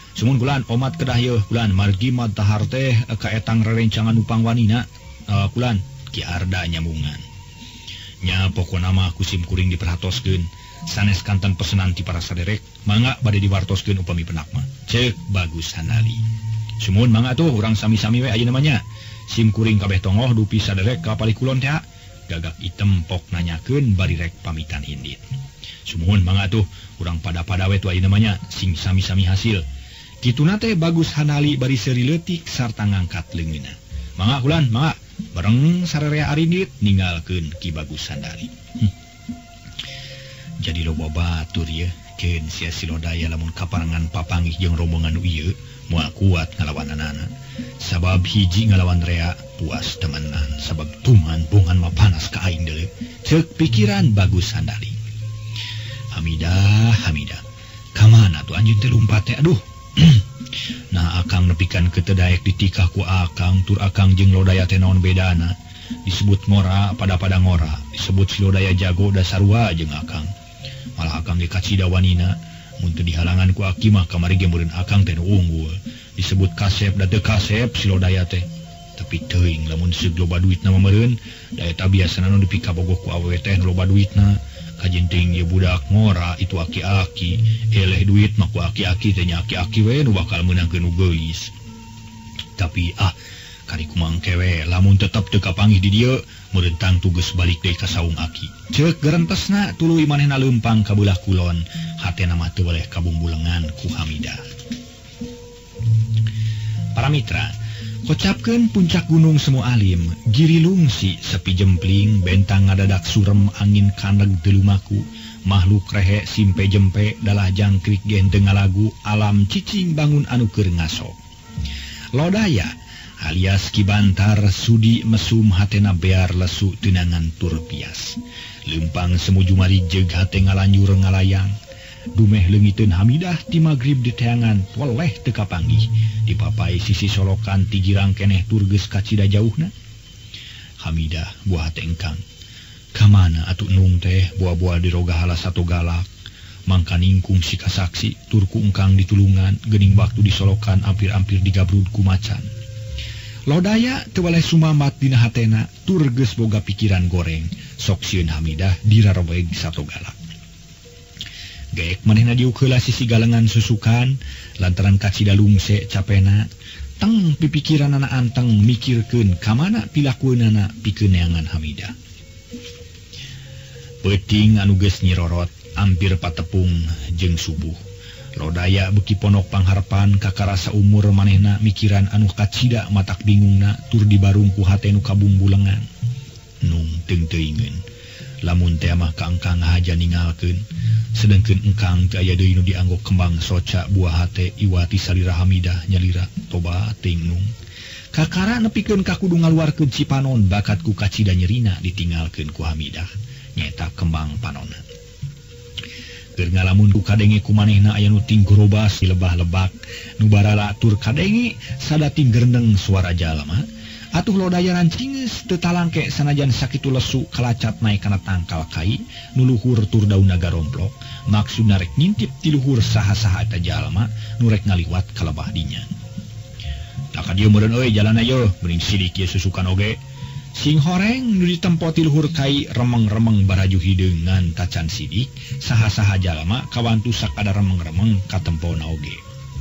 Sumun kulan omat kedah yeuh kulan margi matahar teh kaetang rerencangan upang wanina uh, kulan Ki Arda nyambungan. Nya pokona mah kusim kuring diperhatoskeun sanes kanten pesenan ti para saderek mangga bade diwartoskeun upami penak mah. Ceuk Bagus Hanali. Sumun mangga tuh urang sami-sami we ayeuna mah nya. Sim kuring kabeh tongoh dupi saderek ka palikulon teh. Gagak item pok nanyakeun bari rek pamitan hindit. Sumuhun mangga tuh urang pada-pada we tu ayeuna mah nya sing sami-sami hasil. Kituna teh Bagus Hanali bari seuri leutik sarta ngangkat leungeunna. Mangga kulan, mangga bareng sararea arindit ninggalkeun Ki Bagus Hanali. Hm. Jadi loba batur ye, keun sia Silodaya lamun kaparangan papanggih jeung rombongan nu ieu moal kuat ngalawananana. Sabab hiji ngalawan rea puas temenan, sabab tuman bungan mah panas ka aing deuleu. Ceuk pikiran Bagus Hanali. Hamidah, Hamidah. Kamana tuh anjeun teh lumpat teh? Aduh. Nah akang nepikan ketedaek ditikah ku akang tur akang jeung Lodaya teh naon bedana. Disebut ngora pada-pada ngora, disebut Silodaya jago da sarua jeung akang. Malah akang ge kacida wanina mun teu dihalangan ku aki mah kamari ge meureun akang teh nu unggul. Disebut kasep da teu kasep Silodaya teh. Tapi teuing lamun seug loba duitna mah meureun, da eta biasana nu dipika bogoh ku awewe teh loba duitna. Kajenting ye budak ngora itu aki-aki, eleh duit mah ku aki-aki teh nya aki-aki we nu bakal meunangkeun nu geulis. Tapi ah kari kumangke we lamun tetep teu kapanggih di dieu meureun tangtu geus balik deui ka saung aki. Ceuk gerentesna tuluy manehna leumpang ka beulah kulon, hatena mah teu boleh kabumbulengan ku Hamidah. Para mitra, kocapkeun puncak gunung semu alim, giri lungsi sepi jempling, bentang ngadadak surem angin kandeg teu lumaku, makhluk rehe simpe jempe dalah jangkrik gen teu ngalagu, alam cicing bangun anu keur ngaso. Lodaya alias Ki Bantar sudi mesum hatena bear lesu tunangan tur pias. Leumpang semu jumari jeug hate ngalanjur ngalayang. Dumeh leungiteun Hamidah ti magrib di teangan weleh teu kapanggih. Dipapai sisi solokan ti girang keneh tur geus kacida jauhna. Hamidah buah hate engkang. Kamana atuh nung teh buah-buah diroga hala satu galak. Mangka ningkung si kasaksi tur ku engkang ditulungan geuning waktu disolokan ampir-ampir digabrud ku macan. Lodaya teu waleh sumamat dina hatena tur geus boga pikiran goreng sok sieun Hamidah dirarobeg satu galak. Gaek manehna diuk heula sisi galengan susukan lantaran kacida lungse capena teng pipikiranana anteng mikirkeun kamana pilakueunana pikeun neangan Hamidah. Peuting anu geus nyirorot ampir patepung jeung subuh. Lodaya beuki ponok pangharpan kakarasa umur manehna mikiran anu kacida matak bingungna tur dibarung ku hate nu kabumbulengan. Nung teung teuingeun lamun teh mah ka engkang haja ningalkeun sedengkeun engkang teu aya deui nu dianggo kembang soca buah hate iwati salira Hamidah nyalira tobat teuing nung kakara nepikeun ka kudu ngaluarkeun cipanon bakat ku kacida nyerina ditinggalkeun ku Hamidah nyeta kembang panonna. Keur ngalamun ku kadenge ku manehna aya nu ting gorobas di lebah-lebak nu barala tur kadenge sadating gerendeng suara jalma. Atuh Lodaya rancingeus teu talangke sanajan sakitu lesu kalacat naik kana tangkal kai nu luhur tur daunna garomplok maksudna rek ngintip ti luhur saha-saha eta jalma nu rek ngaliwat ka lebah dinya. Da ka dieu meureun euy jalan ayo meuring sidik ieu susukan oge. Sing horeng nu ditempo ti luhur kai remeng-remeng baraju hideungan tacan sidik saha-saha jalma kawantu sakada remeng-remeng ka tempona oge.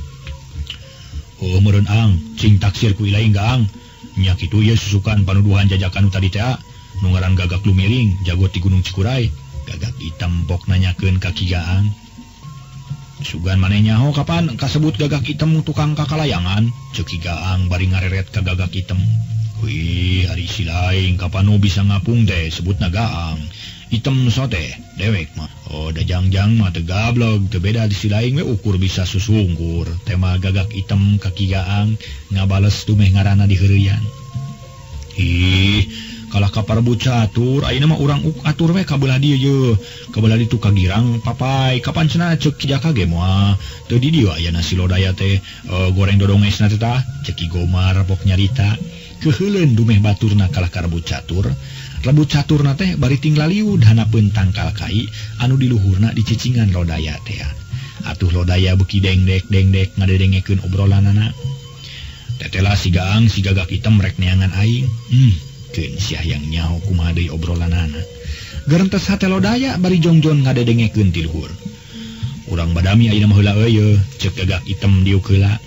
Oh meureun ang cing taksir ku ilaing gaang. Nya kitu ye susukan panuduhan jajakan nu tadi teh nu ngaran Gagak Lumiring jago ti Gunung Cikuray. Gagak item pok nanyakeun ka Ki Gaang. Sugan maneh nyaho kapan kasebut Gagak item tukang kakalayangan? Ceuk Ki Gaang bari ngareret ka Gagak item. Wih, ari silaing kapan nu bisa ngapung teh sebutna Gaang. Item sote dewek mah. Oh da jangjang mah teu gablog teu beda di silaing we ukur bisa susungkur. Tema Gagak item ka Ki Gaang ngabales tumeh ngaranna di heureuyan. Ih, kalah ka Prabu Catur ayeuna mah urang atur we ka beulah dieu ye. Ka beulah ditu ka girang papai kapan cenah ceuk Ki Jaka ge moal. Teu di dieu ayeuna si Lodaya teh uh, goreng dodongesna teh tah ceuk Ki Gomar pok nyarita. Keheuleun dumeh baturna kalah ka Prabu Catur. Prabu Caturna teh bari ting laliud hanapeun tangkal kai anu di luhurna dicicingan Lodaya teh. atuh lodaya beki dengdek dengdek ngadedengekeun obrolanana. Tetela si Gaang si Gagak Item rek neangan aing. Hmm, keun sia yang nyaho kumaha deui obrolanana. Gerentes hate lodaya bari jongjon ngadedengekeun ti luhur. Urang badami ayeuna mah heula euy, ceuk Gagak Item diuk heula.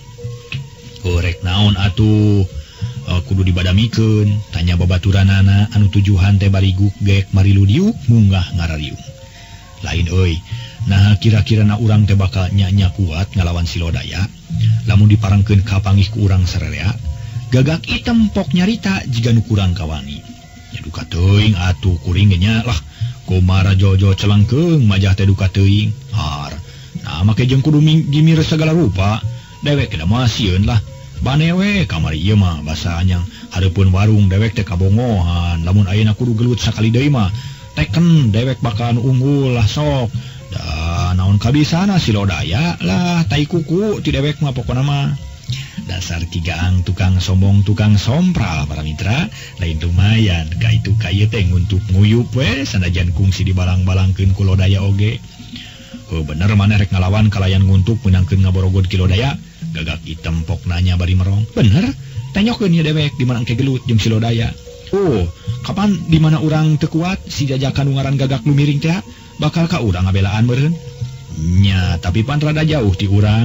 Rek naon atuh uh, kudu dibadamikeun, tanya babaturanana anu tujuhan teh bari gugek marilu diuk munggah ngarariung. Lain euy, nah kira-kira na urang teh bakal nya-nya kuat ngalawan si lodaya lamun diparangkeun ka panggih ku urang sarerea. Gagak Item pok nyarita jiga nu kurang kawani. Nya duka teuing atuh kuring ge nya lah komara jojo celengkeung majah teh duka teuing. Har, nah make jeung kudu gimir segala rupa. Dewek da mah sieun lah. Banewe kamari ieu mah basa anyang hareupeun warung dewek teh kabongohan. Lamun ayeuna kudu gelut sakali deui mah teken dewek bakalan unggul lah sok. Da naon kabisana si lodaya lah tai kuku ti dewek mah pokona mah. Dasar Ki Gaang tukang sombong tukang sompral para mitra, lain lumayan ka itu kaya teh nguntuk nguyup we sanajan kungsi dibalang-balangkeun ku lodaya oge. Oh bener maneh rek ngalawan kalayan nguntuk menangkeun ngaborogod ki lodaya. Gagak Item pok nanya bari merong. Bener? Tanyakeun ieu dewek di mana engke gelut jeung si lodaya. Oh, kapan di mana urang teu kuat si jajakan ngaran Gagak Lumiring teh bakal ka urang ngabelaan meureun? Nya, tapi pan rada jauh ti urang.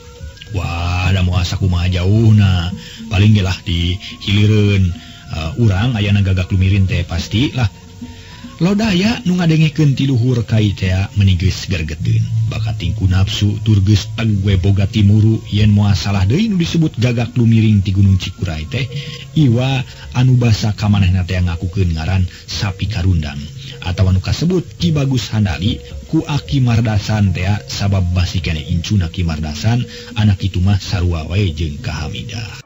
Wah, da moal sakumaha jauhna. Paling ge lah di hilireun uh, urang ayana Gagak Lumiring teh pasti lah. Lodaya nu ngadengekeun ti luhur kai teh meuni geus gergeteun. Bakat tingku nafsu tur geus tagwe boga timuru yen moal salah deui nu disebut Gagak Lumiring ti Gunung Cikuray teh iwa anu basa ka manehna teh ngakukeun ngaran Sapi Karundang atawa nu kasebut Ki Bagus Handali ku Aki Mardasan teh sabab basi keneh incuna Ki Mardasan anak kitu mah sarua wae jeung Ka Hamidah.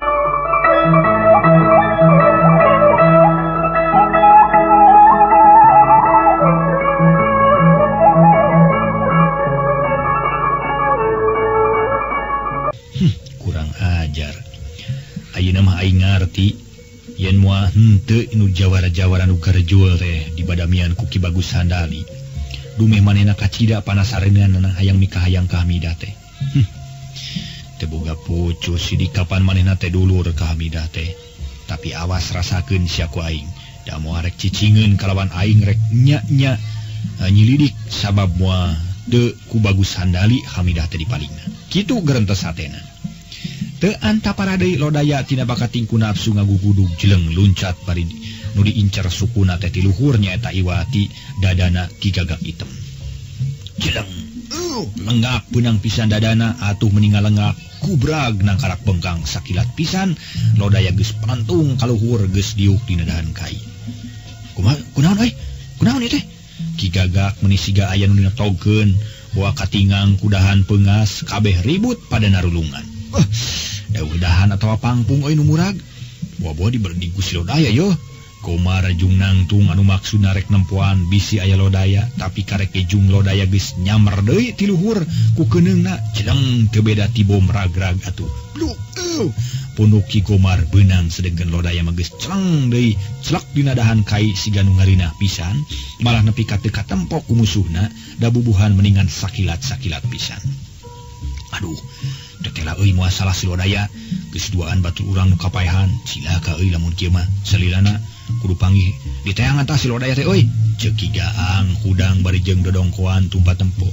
Ayeuna mah aing ngarti yen moal henteu nu jawara-jawara nu garjul teh dibadamian ku Ki Bagus Handali. Dumeh manehna kacida panasareunana hayang mikahayang ka Hamidah teh. Hm. Teu boga pucuk sidi kapan manehna teh dulur ka Hamidah teh. Tapi awas rasakeun sia ku aing. Da moal rek cicingeun kalawan aing rek nya-nya nyilidik sabab moal teu ku Bagus Handali Hamidah teh dipalingna. Kitu gerentes hatena. Teu antapara deui lodaya tina bakat tingku nafsu ngagugudug jeleng luncat bari nu diincer sukuna teh ti luhur nyaeta iwati dadana Ki Gagak Item. Jeleng uh, lenggak beunang pisan dadana atuh meninggal lenggak kubrag nang karak bengkang sakilat pisan lodaya geus pantung ka luhur geus diuk dina dahan kai. Kumaha kunaon euy? Kunaon ieu teh? Ki Gagak meuni siga aya nu ditogkeun bawa katingang kudahan peungas kabeh ribut pada narulungan. Uh, Dawuh dahan atau pangpung euy nu murag. Buah-buah diberding ku si lodaya yo. Komara jung nangtung anu maksudna rek nempoan bisi aya lodaya, tapi karek jung lodaya geus nyamar deui ti luhur ku keuningna jeleng teu beda ti bom ragrag atuh. Bluk euy. Punduk Ki Komar beunang sedengkeun lodaya mah geus celeng deui celak dina dahan kai siga nu ngarinah pisan, malah nepi ka teu katempok ku musuhna da bubuhan meningan sakilat-sakilat pisan. Aduh, tetela euy moal salah si lodaya geus duaan batur urang nu kapaehan cilaka euy lamun kieu mah salilana kudu panggih diteangan tah si lodaya teh euy ceuk Ki Gaang hudang bari jeung dodongkoan tumpat tempo.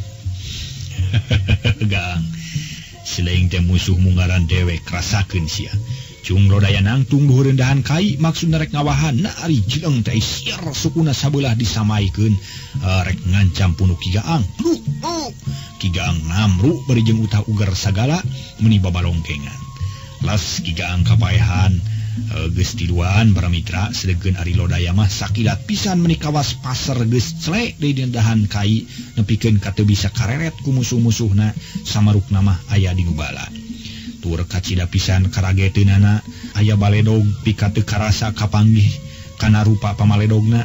Gaang selain teh musuh mungaran dewek rasakeun sia cung lodaya nangtung luhur rendahan kai maksudna rek ngawahan na ari jeleng teh siar sukuna sabelah disamaikeun uh, rek ngancam punuk Ki Gaang. Lu oh. Ki Gaang namru bari jeung utah ugar sagala meuni babalongkengan. Las Ki Gaang kapaehan uh, geus tiluan para mitra sedengkeun ari lodaya mah sakilat pisan meuni kawas pasar geus celek deui dina dahan kai nepikeun ka teu bisa kareret ku musuh-musuhna samarukna mah aya di nu bala. Tur kacida pisan karageteunana aya baledog pika teu karasa kapanggih kana rupa pamaledogna.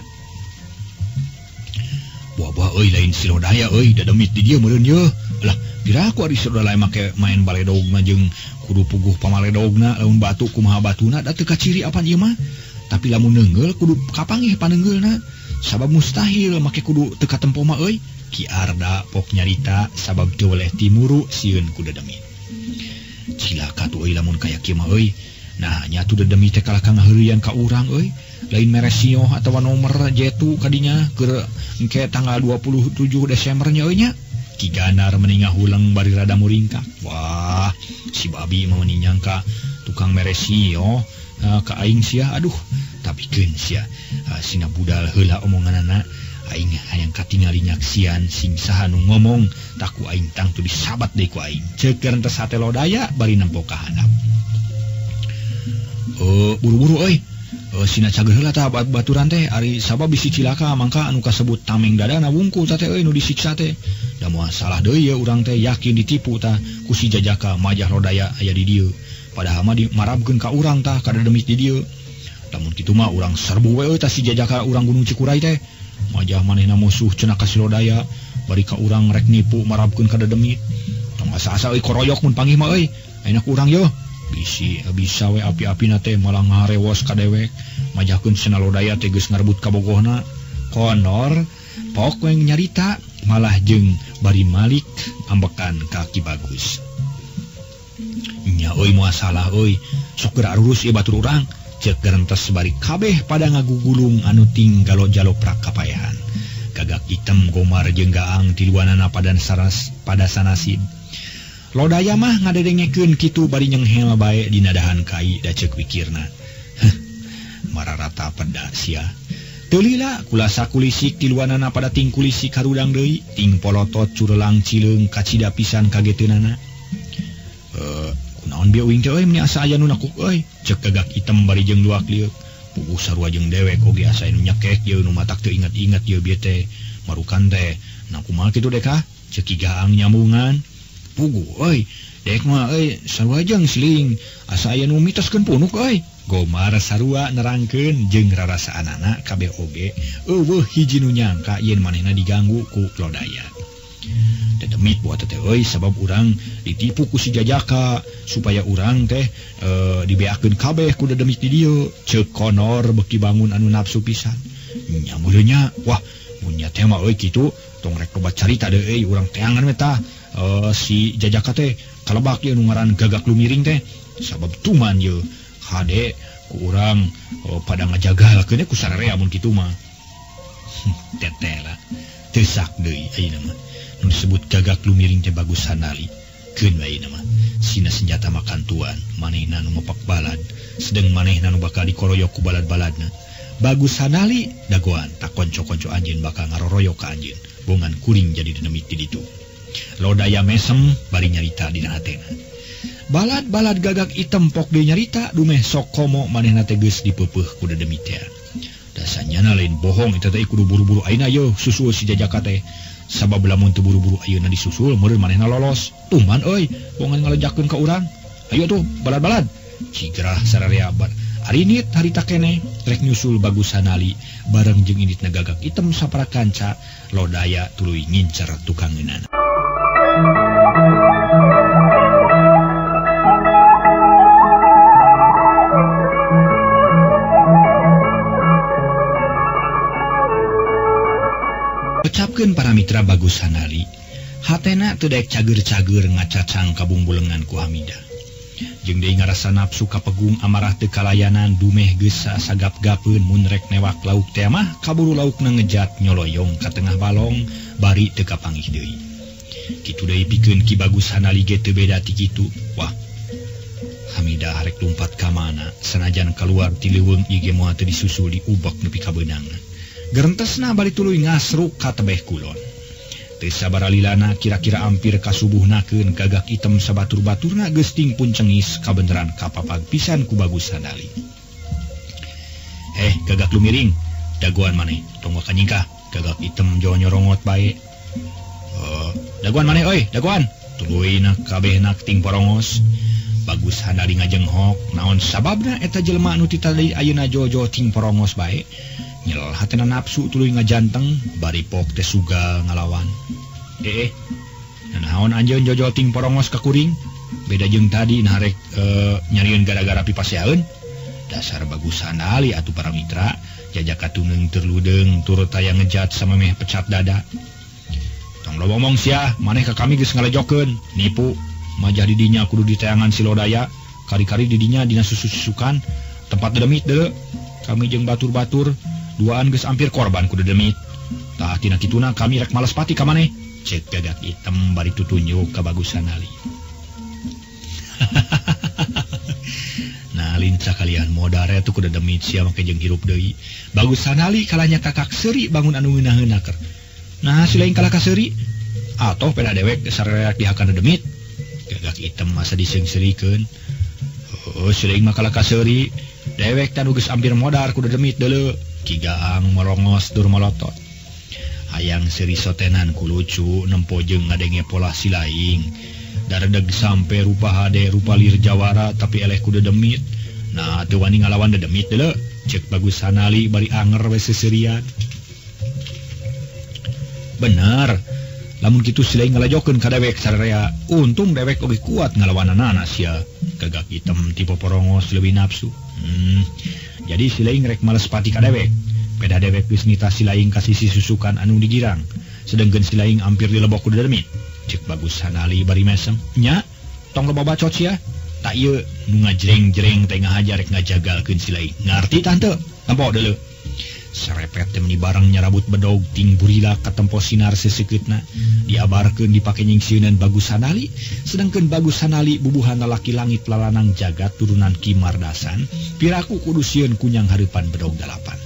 Wah euy lain si lodaya euy da demit di dieu meureun ye. Lah piraku ari si lodaya make main baledog mah jeung kudu puguh pamaledogna lamun batu kumaha batuna da teu kaciri apan ieu mah. Tapi lamun neungeul kudu kapanggih paneunggeulna sabab mustahil make kudu teu katempo mah euy. Ki Arda pok nyarita sabab teu oleh timuru sieun ku Dedemit. Cilaka tu euy lamun kaya kieu mah euy. Nah nya tu Dedemit teh kalah ngaheureuyan ka urang euy. Lain mere sioh atawa nomer jetu kadinya keur engke tanggal dua puluh tujuh Desember nya euy nya. Ki Ganar meninga hulang bari rada muringkak. Wah, si babi mah nyangka tukang mere sioh uh, ka aing sia. Aduh, tapi keun sia uh, sina budal heula omonganana. Aing hayang katingali nyaksian sing saha nu ngomong taku aing tang tu disabat deui ku aing ceuk geurentes hate lodaya bari nempo ka handap. Oh buru-buru euy uh, sina cager heula tah baturan teh ari sabab bisi cilaka mangka anu kasebut tameng dadana wungkul tah teh euy nu disiksa teh da moal salah deui ya urang teh yakin ditipu tah ku si Jajaka majah lodaya aya di dieu padahal mah dimarabkeun ka urang tah ka Dedemit di dieu. Lamun kitu mah urang serbu we euy tah si Jajaka urang Gunung Cikuray teh majah manehna musuh cenah ka si lodaya bari ka urang rek nipu marabkeun ka Dedemit. Tong asa-asa euy koroyok mun panggih mah euy ayeuna ku urang yo bisi bisa we api-apina teh malah ngarewos ka dewek majahkeun cenah lodaya teh geus ngarebut ka bogohna. Konor pok we nyarita malah jeung bari Malik ambekan ka Ki Bagus. Nya euy moal salah euy sok geura arurus ieu batur urang ceuk geurentes bari kabeh pada ngagugulung anu ting galo-jaloprak kapayahan. Gagak hitam Gomar jeung Gaang tiluanana pada saras pada sanasib. Lodaya mah ngadedengekeun kitu bari nyenghel bae dina dahan kai da ceuk pikirna. Heh, mararata peda sia. Teu lila kula sakulisik tiluanana pada ting kulisik harudang deui, ting polotot curelang cileung kacida pisan kageteunana. Eh naon bieu uing teh euy nya asa aya nu nakuk euy ceuk gagak hitam bari jeung luak liuk puguh sarua jeung dewek oge asa nu nyekek ieu nu matak teu inget-inget ieu bieu teh marukan teh nah kumaha kitu dek ka ceuk Ki Gaang nyambungan puguh euy dek mah euy sarua jeung siling asa aya nu mitoskeun punuk euy. Gomar sarua nerangkeun jeung rarasaanana kabeh oge eueuh hiji nu nyangka yen manehna diganggu ku lodaya. Dedemit buat teh euy sabab urang ditipu ku si Jajaka supaya urang teh e, dibeakeun kabeh ku Dedemit di dieu ceuk Konor beki bangun anu nafsu pisan. Nya muleunya wah mun nya teh mah euy kitu tong rek loba carita deui urang teangan we tah e, si Jajaka teh kalebak ieu nu ngaran Gagak Lumiring teh sabab tuman ieu hade ku urang e, pada ngajagalkeun ku sararea mun kitu mah. Tetela teu sak deui ayeuna mah nu disebut Gagak Lumiring teh Bagus Hanali keun wae nama sina senjata makan tuan manehna nu ngopak balad sedeng manehna nu bakal dikoroyok ku balad-baladna. Bagus Hanali dagoan tak konco-konco anjeun bakal ngaroroyok ka anjeun bongan kuring jadi Dedemit di ditu. Lodaya mesem bari nyarita dina hatena balad-balad Gagak hitam pok deui nyarita dumeh sok komo manehna teh geus dipeupeuh ku Dedemit teh. Dasanyana lain bohong eta teh kudu buru-buru ayeuna yeuh susul si Jajaka teh sabab lamun teu buru-buru ayeuna disusul meureun manehna lolos. Tuman euy bongan ngalejakeun ka urang. Ayo tuh balad-balad. Cigrah sararea bar. Arinit harita keneh rek nyusul Bagus Hanali bareng jeung inditna Gagak hitam sapara kanca lodaya tuluy ngincer tukang ngeunana. Ucapkeun para mitra Bagus Hanali, hatena teu daek cager-cager ngacacang kabungbulengan ku Hamida. Jeung deui ngarasa nafsu kapegung amarah teu kalayanan dumeh geus sagap-gapeun mun rek newak lauk teh mah kaburu laukna ngejat nyoloyong ka tengah balong bari teu kapanggih deui. Kitu deui pikeun Ki Bagus Hanali ge teu beda ti kitu. Wah, Hamida harek lumpat ka mana sanajan kaluar ti leuweung ieu ge moal teu disusul diubek nepi ka beunangna. Gerentesna bari tuluy ngasruk ka tebeh kulon. Teu sabara lilana kira-kira ampir kasubuhnakeun Gagak hitam sabatur-baturna geus tingpun cengis kabeneran kapapag pisan ku Bagus Hanali. Eh Gagak Lumiring, dagoan maneh tong ka nyingkah. Gagak hitam jo nyorongot bae. Uh, dagoan maneh euy, dagoan. Tuluy na kabehna ting porongos. Bagus Hanali ngajenghok naon sababna eta jelema anu titali ayeuna jojo ting porongos bae. Nyel hatena nafsu tuluy ngajanteng bari pok teh suga ngalawan. Eh eh naon anjeun jojo ting porongos ka kuring beda jeung tadi narek e, nyarieun gara-gara pipaseaeun. Dasar Bagus Hanali atuh para mitra Jajaka tuneung terludeung turut aya ngejat samemeh pecat dada. tong lo ngomong sia maneh ke kami geus ngalejokeun nipu majah didinya kudu di teangan silodaya kari-kari didinya dina susu-susukan tempat dedemit deuleu kami jeung batur-batur duaan geus ampir korban ku dedemit tah tina kituna kami rek males pati ka maneh cek Gagak Item bari tutunjuk ka Bagus Sanali. Nah lincah kalian modare tuh kudu demit sia make jeung hirup deui. Bagus Sanali kalanya kakak seuri bangun anu ngeunah-ngeunah keur. Nah silain kalah ka seuri atoh peda dewek sarereak dihakan demit. Gagak Item masa diseung-seurikeun. Oh silain mah kalah ka seuri dewek tanu geus ampir modar kudu demit deuleu. Kigaang merongos dur melotot. Hayang seuri sotenan ku lucu nempo jeung ngadenge pola silaing. Daredeg sampai rupa hade rupa lir jawara tapi eleh kudu demit. Nah teu wani ngalawan dedemit deuleu cek Bagus Sanali bari anger we seuseurian. Bener lamun kitu silaing ngalajokeun ka dewek sararea untung dewek oge kuat ngalawanana sia. Gagak Item tipe porongos leuwih nafsu. Hmm jadi silaing rek males pati ka dewek. Peda dewek geus nita silaing ka sisi susukan anu digirang sedengkeun silaing ampir dilebok ku dedemit. Cek Bagus Sanali bari mesem nya tong loba bacot sia tak ieu nu ngajreng-jreng teh ngahajar rek ngajagalkeun silaing ngarti tante tempo deuleu sarepet teh meni bareng nyarabut bedog ting burila ka tempo sinar seseukeutna diabarkeun dipake nyingsieunan Bagus Sanali sedengkeun Bagus Sanali bubuhan lalaki langit lalanang jagat turunan Ki Mardasan piraku kudu sieun kunyang hareupan bedog dalapan.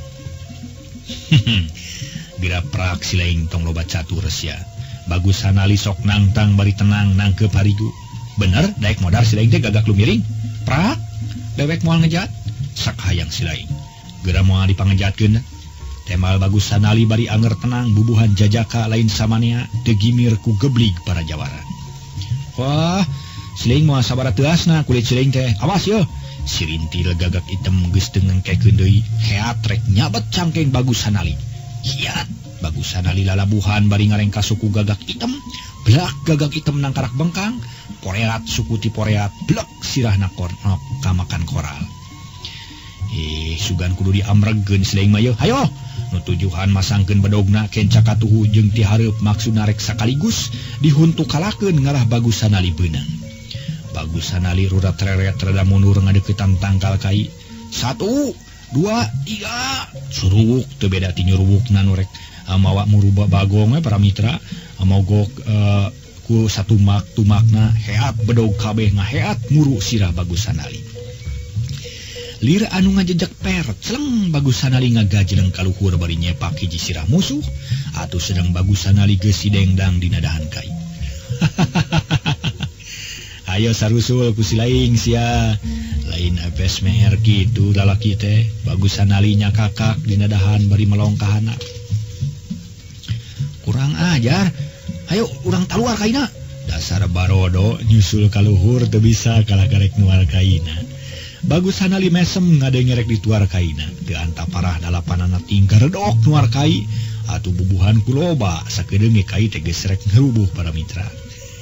Bira prak silaing tong loba catur sia. Bagus Sanali sok nangtang bari tenang nangkep harigu. Bener daek modar silaing teh gagak lumiring. Prak dewek moal ngejat sak hayang silaing. Geura moal dipangejatkeun. Temal Bagus Sanali bari anger tenang bubuhan jajaka lain samanea teu gimir ku geblig para jawara. Wah, silaing moal sabaraha teu asna kulit silaing teh. Awas yeuh. Sirintil Gagak Item geus teu ngengkekeun deui. Heat rek nyabet cangkeng Bagus Sanali. Hiat Bagus Sanali lalabuhan bari ngarengka suku Gagak Item. Blak Gagak Item nangkarak bengkang. Poreat suku ti poreat blek sirahna kornok kamakan koral. Eh sugan kudu diamregkeun silaing mah yeuh. Hayo nutujuhan masangkeun bedogna kenca katuhu jeung ti hareup maksudna rek sakaligus dihuntukalakeun ngarah Bagus Sanali beunang. Bagus Sanali rurat reret rada mundur ngadeuketan tangkal kai. Satu, dua, tiga. Suruk teu beda ti nyurukna nu rek mawa muruba bagong we para mitra mogok uh, ku satu mak tumakna heat bedog kabeh ngaheat muru sirah Bagus Sanali. Lir anu ngajejek per celeng Bagus Sanali ngagajleng kaluhur bari nyepak hiji sirah musuh atuh sedang Bagus Sanali geus sidengdang dina dahan kai. Ayo sarusul ku silaing sia lain apes meer kitu lalaki teh Bagus Sanali nya kakak dina dahan bari melong ka hana. Kurang ajar. Ayo urang taluar kaina. Dasar barodo nyusul kaluhur teu bisa kalah karek nuar kaina. Bagus Sanali mesem ngadenge rek dituar kaina. Teu anta parah dalapanana tingkar redok nuar kai atuh bubuhan ku loba sakedeung kai teh geus rek ngeubuh para mitra.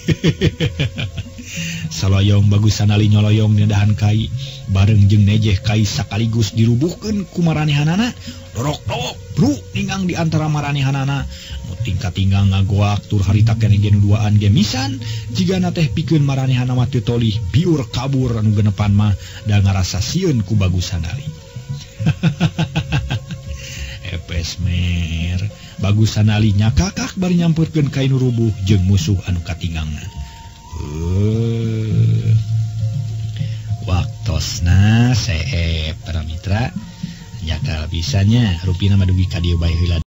Saloyong Bagus Sanali nyoloyong dina dahan kai bareng jeung nejeh kai sakaligus dirubuhkeun ku maranehanana. Dorok-dorok bru ningang di antara maranehanana nu tingkat-tinggang ngagoak tur harita keneh ge nu duaan ge misan jigana teh pikeun maranehana mah teu tolih biur kabur anu genepan mah da ngarasa sieun ku Bagus Sanali. Epes mer Bagus Sanali nya kakak bari nyampeurkeun kai nu rubuh jeung musuh anu katinggangna. Uh, waktosna seep para mitra. Ya kalau bisanya rupina madugi ka dieu bae heula.